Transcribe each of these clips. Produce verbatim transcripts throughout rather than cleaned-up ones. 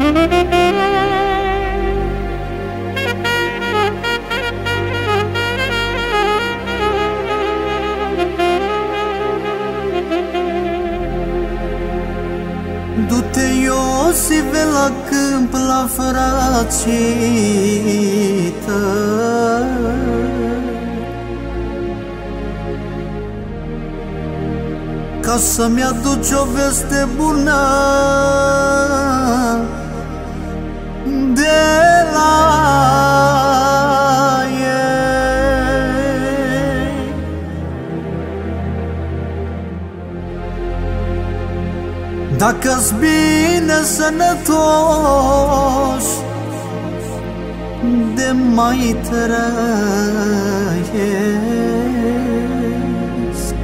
Du-te, Iosive, la câmp, la fracii tăi, ca să-mi aduci o veste bună de la ei. Dacă-s bine sănătoși, de mai trăiesc.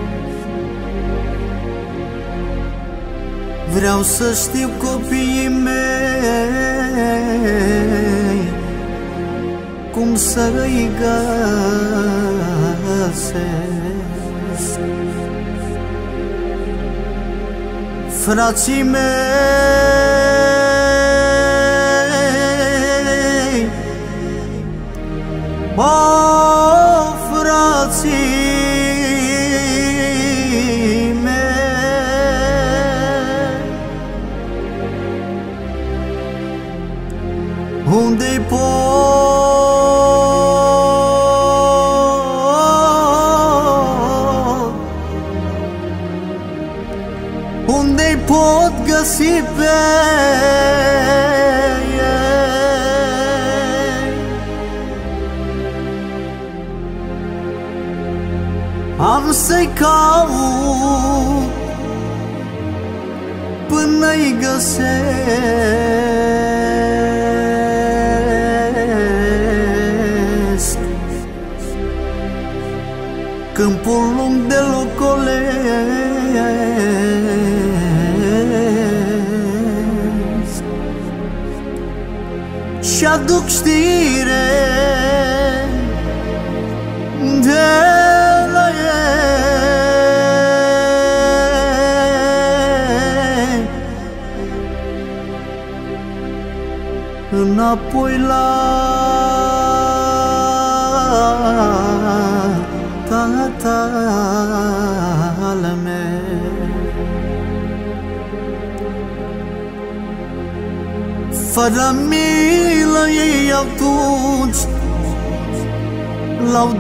Vreau să știu, copiii mei, cum să-i găsesc. Frații mei, o, frații mei, unde-i pot, unde-i pot găsi pe ei? Am să-i caut până-i găsesc. Câmpul lung de locolesc și aduc știre de la ei, înapoi la tatăl meu. Fără milă ei atunci l-au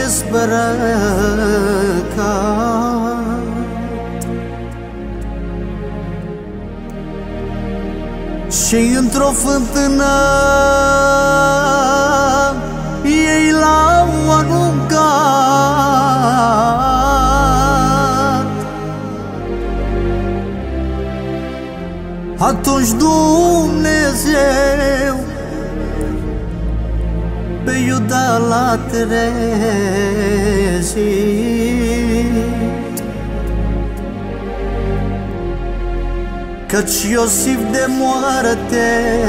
dezbrăcat și într-o fântână ei l-au aruncat. Atunci Dumnezeu pe Iuda l-a trezit, căci Iosif de moarte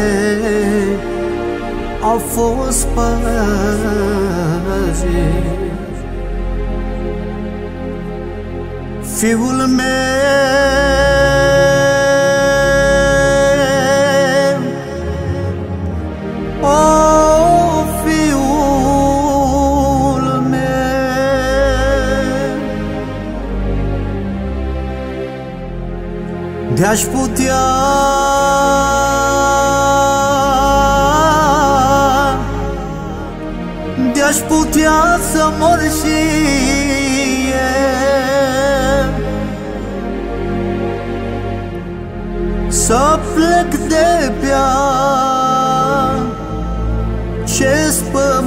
a fost păzit. Fiul meu, o, fiul meu, de-aș putea de-aș putea să mor și eu, să plec de pe acest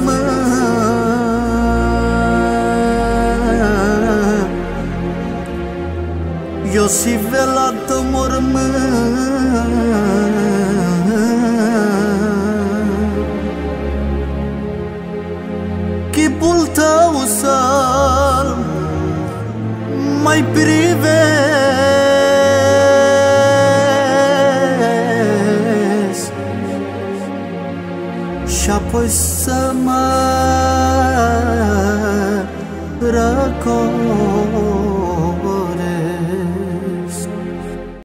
pământ. Iosive, la tău mormânt, chipul tău să-l mai privesc și apoi să mă răcor.